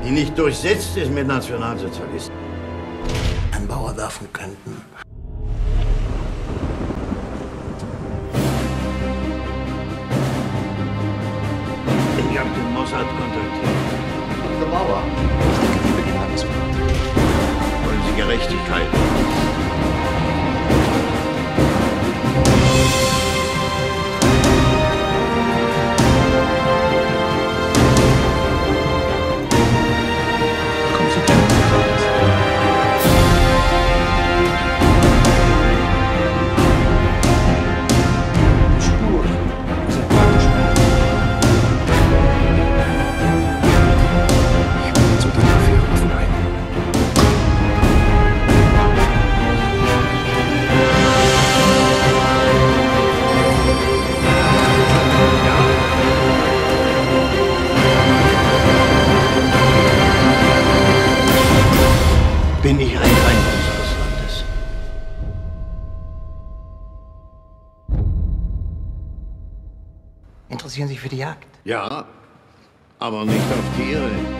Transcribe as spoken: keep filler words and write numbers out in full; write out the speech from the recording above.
die nicht durchsetzt ist mit Nationalsozialisten. Ein Bauer werfen könnten. Ich habe den Mossad kontaktiert. Der Bauer. Ich denke, die beginnen anzufangen. Wollen Sie Gerechtigkeit? Bin ich ein Feind unseres Landes? Interessieren Sie sich für die Jagd? Ja, aber nicht auf Tiere.